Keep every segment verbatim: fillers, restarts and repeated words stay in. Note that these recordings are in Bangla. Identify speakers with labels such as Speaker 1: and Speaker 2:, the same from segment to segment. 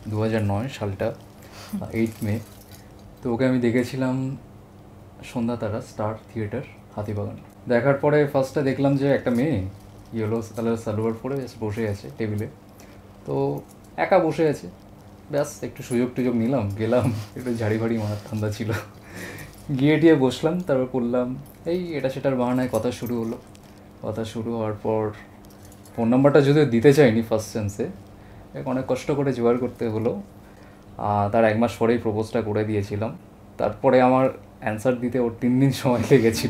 Speaker 1: দু হাজার নয় সালটা, এইট মে। তো ওকে আমি দেখেছিলাম সন্ধ্যা তারা স্টার থিয়েটার, হাতিবাগান। দেখার পরে ফার্স্টে দেখলাম যে একটা মেয়ে ইয়েলো কালার সালোয়ার পরে বসে আছে টেবিলে, তো একা বসে আছে। ব্যাস একটু সুযোগ টুযোগ নিলাম, গেলাম, একটু ঝাড়ি ভাড়ি মারার ঠান্ডা ছিল, গিয়ে টিয়ে বসলাম। তারপর করলাম এই এটা সেটার বাহানায় কথা শুরু হলো। কথা শুরু হওয়ার পর ফোন নাম্বারটা যদিও দিতে চাইনি ফার্স্ট সেন্সে, অনেক কষ্ট করে জোগাড় করতে হলো। তার এক মাস পরেই প্রপোজটা করে দিয়েছিলাম। তারপরে আমার অ্যান্সার দিতে ওর তিন দিন সময় লেগেছিল।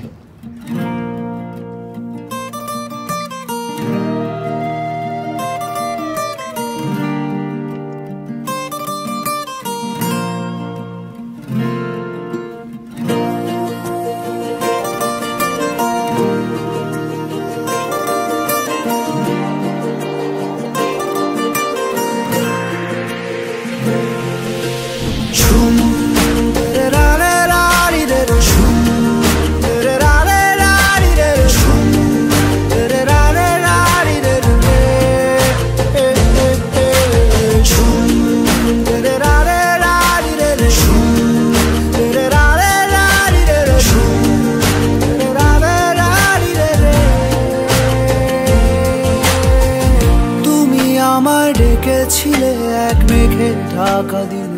Speaker 2: ছিলে এক মেঘে ঢাকা দিল,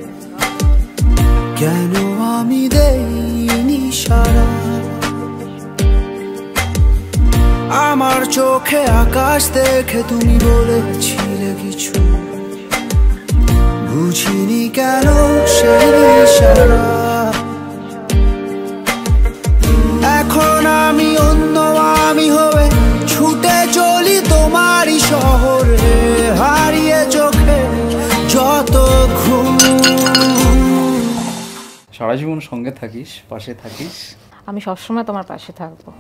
Speaker 2: কেন আমি দেইনি সারা? আমার চোখে আকাশ দেখে তুমি বলেছিলে কিছু, বুঝিনি কেন সেই ইশারা। এখন আমি অন্য আমি হয়ে ছুটে চলি তোমারই শহরে, হারিয়ে চোখে যত ঘুম।
Speaker 1: সারা জীবন সঙ্গে থাকিস, পাশে থাকিস।
Speaker 3: আমি সবসময় তোমার পাশে থাকবো।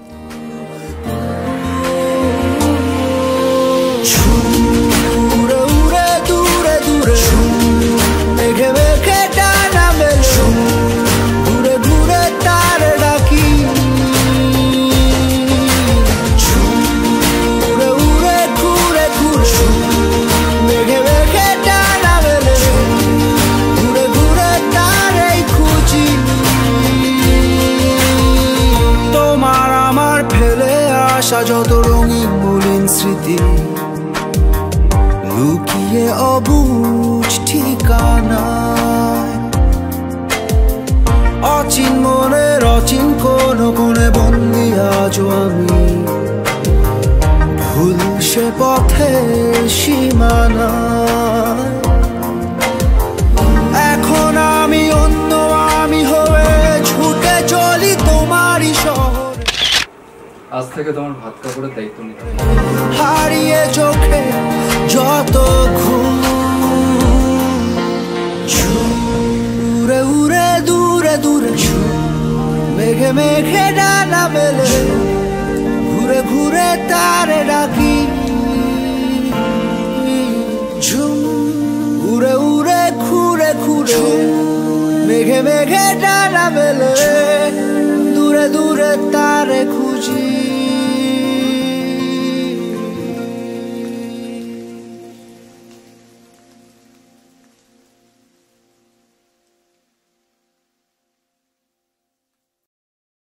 Speaker 2: উড়ে উড়ে দূরে দূরে মেঘে মেঘে ডানা মেলে, ঘুরে ঘুরে তার ডাকি। উড়ে উড়ে ঘুরে ঘুরে মেঘে মেঘে ডানা মেলে, ঘুরে ঘুরে তারই খুঁজি। তোমার আমার ফেলে আসা যত রঙিন মলিন স্মৃতি, লুকিয়ে অবুঝ ঠিকানায়, অচিন মনের অচিন কোন কোণে বন্দি আজও আমি, ভুল সে পথের সীমানায়। এখন আমি অন্য আমি হয়ে ছুটে চলি তোমারই শহরে।
Speaker 1: আজ থেকে তোমার ভাত কাপড়ের দায়িত্ব নিতে,
Speaker 2: হারিয়ে চোখে যত ঘুম। উড়ে উড়ে দূরে দূরে মেঘে মেঘে ডানা মেলে, ঘুরে ঘুরে তারে ডাকি। ঝুম উড়ে উড়ে ঘুরে ঘুরে মেঘে মেঘে ডানা মেলে, দূরে দূরে তারে খুঁজি।